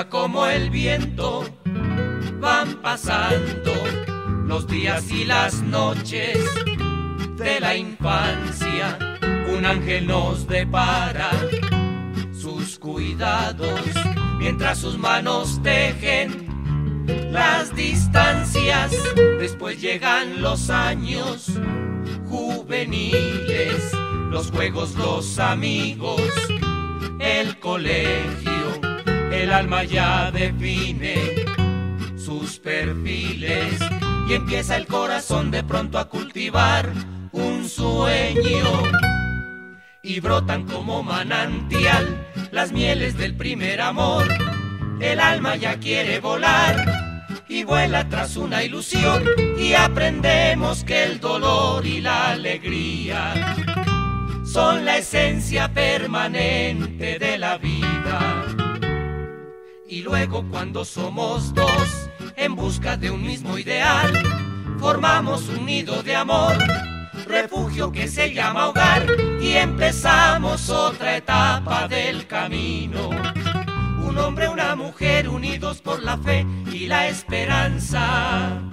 Deprisa como el viento van pasando los días y las noches de la infancia. Un ángel nos depara sus cuidados mientras sus manos tejen las distancias. Después llegan los años juveniles, los juegos, los amigos, el colegio. El alma ya define sus perfiles y empieza el corazón de pronto a cultivar un sueño. Y brotan como manantial las mieles del primer amor. El alma ya quiere volar y vuela tras una ilusión, y aprendemos que el dolor y la alegría son la esencia permanente de la vida. Y luego, cuando somos dos en busca de un mismo ideal, formamos un nido de amor, refugio que se llama hogar, y empezamos otra etapa del camino. Un hombre, una mujer unidos por la fe y la esperanza.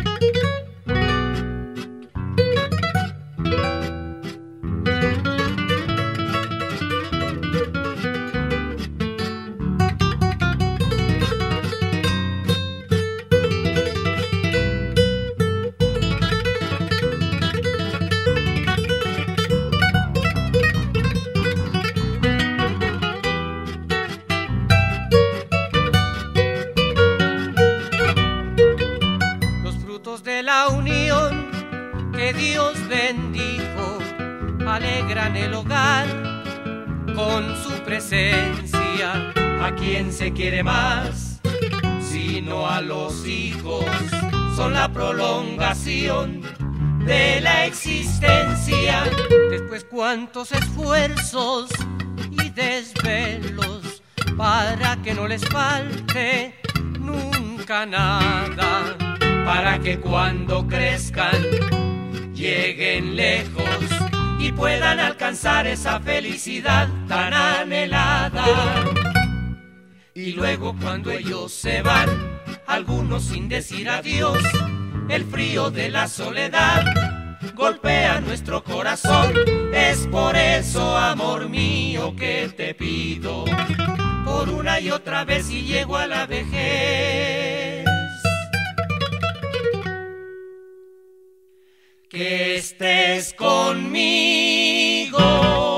De la unión que Dios bendijo alegran el hogar con su presencia. ¿A quién se quiere más sino a los hijos? Son la prolongación de la existencia. Después, cuántos esfuerzos y desvelos para que no les falte nunca nada, para que cuando crezcan lleguen lejos y puedan alcanzar esa felicidad tan anhelada. Y luego, cuando ellos se van, algunos sin decir adiós, el frío de la soledad golpea nuestro corazón. Es por eso, amor mío, que te pido por una y otra vez, si llego a la vejez, que estés conmigo.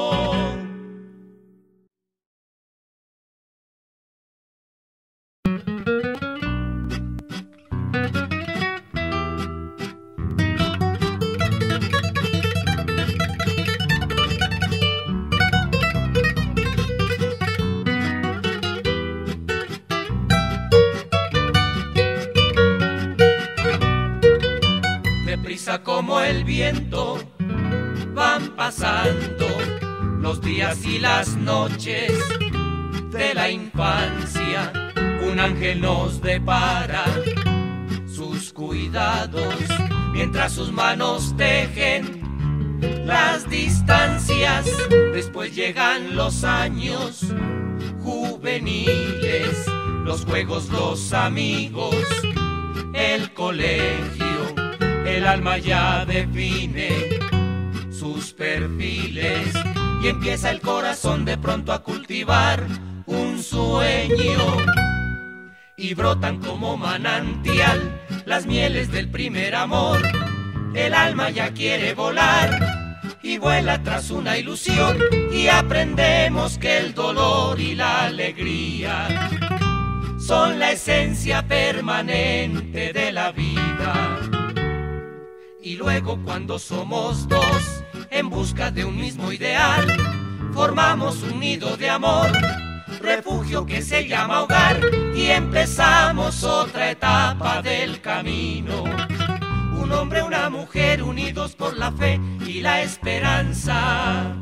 Deprisa como el viento van pasando los días y las noches de la infancia. Un ángel nos depara sus cuidados mientras sus manos tejen las distancias. Después llegan los años juveniles, los juegos, los amigos, el colegio. El alma ya define sus perfiles y empieza el corazón de pronto a cultivar un sueño. Y brotan como manantial las mieles del primer amor. El alma ya quiere volar y vuela tras una ilusión, y aprendemos que el dolor y la alegría son la esencia permanente de la vida. Y luego, cuando somos dos en busca de un mismo ideal, formamos un nido de amor, refugio que se llama hogar, y empezamos otra etapa del camino. Un hombre, una mujer unidos por la fe y la esperanza.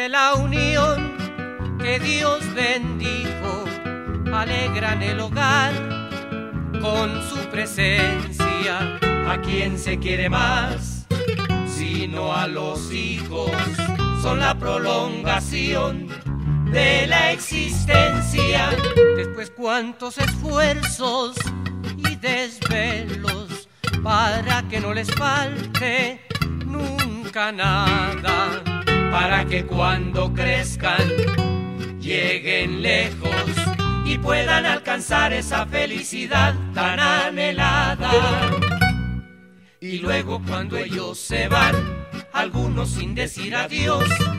de la unión que Dios bendijo, alegran el hogar con su presencia. ¿A quién se quiere más? Sino a los hijos, son la prolongación de la existencia. Después cuántos esfuerzos y desvelos para que no les falte nunca nada, para que cuando crezcan lleguen lejos y puedan alcanzar esa felicidad tan anhelada. Y luego cuando ellos se van, algunos sin decir adiós,